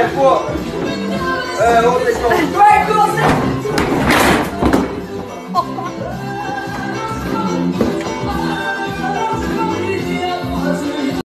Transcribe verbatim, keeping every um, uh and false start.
careful. Uh, what are they called? Great courses!